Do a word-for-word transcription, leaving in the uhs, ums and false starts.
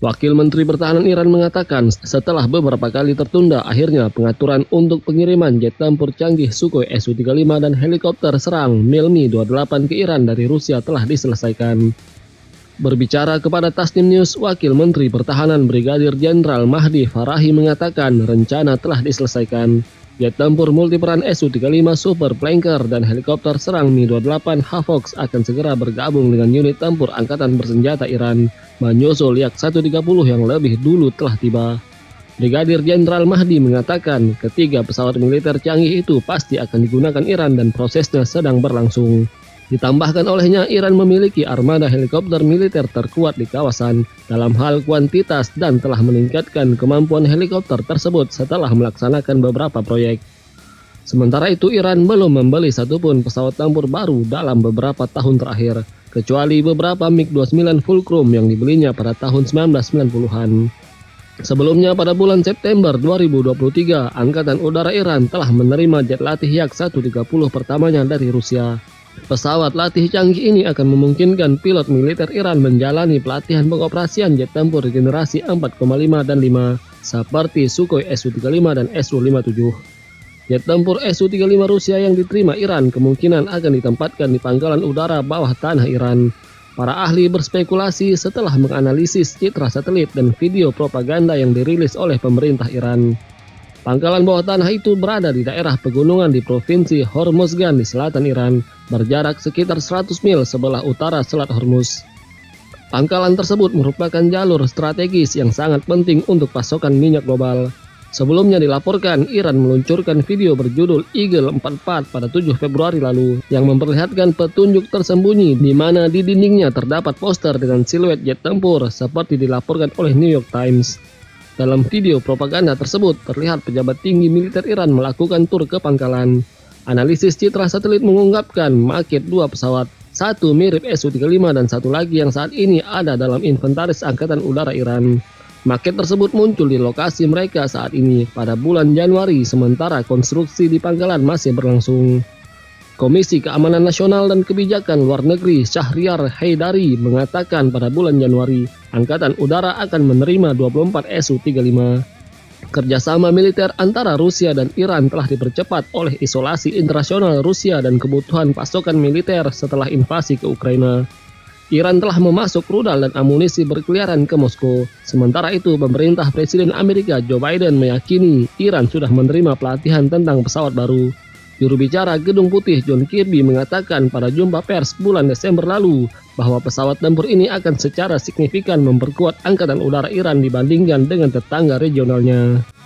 Wakil Menteri Pertahanan Iran mengatakan setelah beberapa kali tertunda, akhirnya pengaturan untuk pengiriman jet tempur canggih Sukhoi S U tiga puluh lima dan helikopter serang Milmi dua puluh delapan ke Iran dari Rusia telah diselesaikan. Berbicara kepada Tasnim News, Wakil Menteri Pertahanan Brigadir Jenderal Mahdi Farahi mengatakan rencana telah diselesaikan. Jet tempur multiperan S U tiga puluh lima Super Flanker dan helikopter serang Mi dua puluh delapan Havoc akan segera bergabung dengan unit tempur Angkatan Bersenjata Iran, menyusul Yak seratus tiga puluh yang lebih dulu telah tiba. Brigadir Jenderal Mahdi mengatakan ketiga pesawat militer canggih itu pasti akan digunakan Iran dan prosesnya sedang berlangsung. Ditambahkan olehnya, Iran memiliki armada helikopter militer terkuat di kawasan dalam hal kuantitas dan telah meningkatkan kemampuan helikopter tersebut setelah melaksanakan beberapa proyek. Sementara itu, Iran belum membeli satupun pesawat tempur baru dalam beberapa tahun terakhir, kecuali beberapa MiG dua puluh sembilan Fulcrum yang dibelinya pada tahun seribu sembilan ratus sembilan puluhan. Sebelumnya pada bulan September dua ribu dua puluh tiga, Angkatan Udara Iran telah menerima jet latih Yak seratus tiga puluh pertamanya dari Rusia. Pesawat latih canggih ini akan memungkinkan pilot militer Iran menjalani pelatihan pengoperasian jet tempur generasi empat koma lima dan lima seperti Sukhoi S U tiga puluh lima dan S U lima puluh tujuh. Jet tempur S U tiga puluh lima Rusia yang diterima Iran kemungkinan akan ditempatkan di pangkalan udara bawah tanah Iran. Para ahli berspekulasi setelah menganalisis citra satelit dan video propaganda yang dirilis oleh pemerintah Iran. Pangkalan bawah tanah itu berada di daerah pegunungan di Provinsi Hormozgan di selatan Iran, berjarak sekitar seratus mil sebelah utara Selat Hormuz. Pangkalan tersebut merupakan jalur strategis yang sangat penting untuk pasokan minyak global. Sebelumnya dilaporkan Iran meluncurkan video berjudul Eagle empat puluh empat pada tujuh Februari lalu yang memperlihatkan petunjuk tersembunyi di mana di dindingnya terdapat poster dengan siluet jet tempur seperti dilaporkan oleh New York Times. Dalam video propaganda tersebut, terlihat pejabat tinggi militer Iran melakukan tur ke pangkalan. Analisis citra satelit mengungkapkan maket dua pesawat, satu mirip S U tiga puluh lima dan satu lagi yang saat ini ada dalam inventaris Angkatan Udara Iran. Maket tersebut muncul di lokasi mereka saat ini pada bulan Januari, sementara konstruksi di pangkalan masih berlangsung. Komisi Keamanan Nasional dan Kebijakan Luar Negeri Syahriar Haidari mengatakan pada bulan Januari, Angkatan Udara akan menerima dua puluh empat S U tiga puluh lima. Kerjasama militer antara Rusia dan Iran telah dipercepat oleh isolasi internasional Rusia dan kebutuhan pasokan militer setelah invasi ke Ukraina. Iran telah memasuk rudal dan amunisi berkeliaran ke Moskow. Sementara itu, pemerintah Presiden Amerika Joe Biden meyakini Iran sudah menerima pelatihan tentang pesawat baru. Juru bicara Gedung Putih John Kirby mengatakan pada jumpa pers bulan Desember lalu bahwa pesawat tempur ini akan secara signifikan memperkuat Angkatan Udara Iran dibandingkan dengan tetangga regionalnya.